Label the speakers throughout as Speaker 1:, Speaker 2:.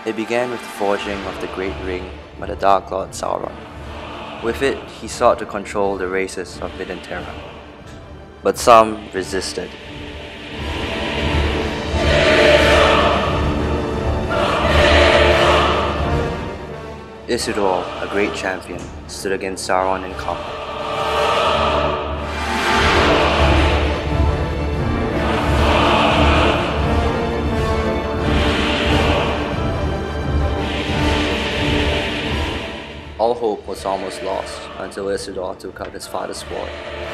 Speaker 1: It began with the forging of the Great Ring by the Dark Lord Sauron. With it, he sought to control the races of Middle Terra. But some resisted. Isildur, a great champion, stood against Sauron in combat. All hope was almost lost until Isildur took out his father's sword.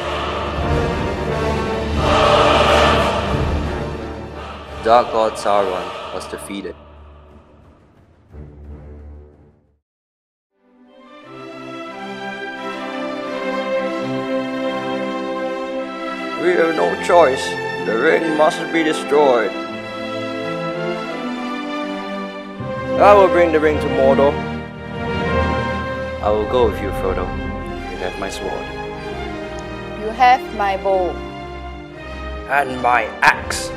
Speaker 1: Dark Lord Sauron was defeated. We have no choice. The ring must be destroyed. I will bring the ring to Mordor. I will go with you, Frodo. You have my sword.
Speaker 2: You have my bow.
Speaker 1: And my axe.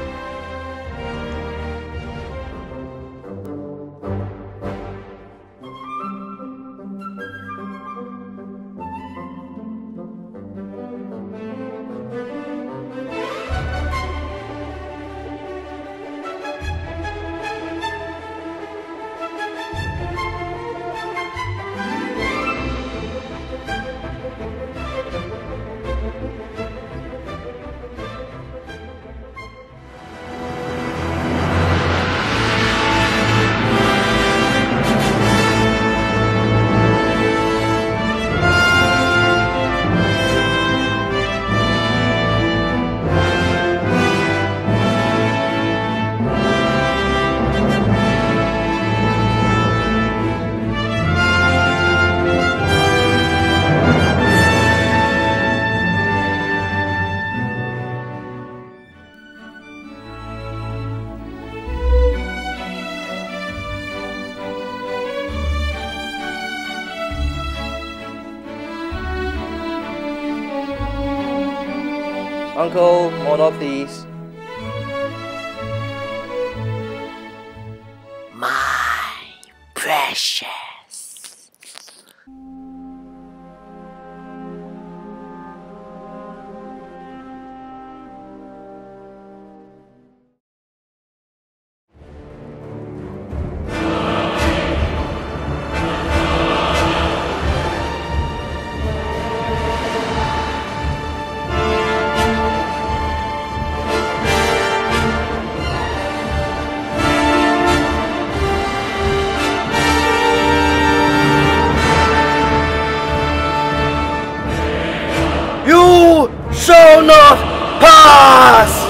Speaker 1: Uncle, more of these.
Speaker 3: My precious.
Speaker 1: You shall not pass!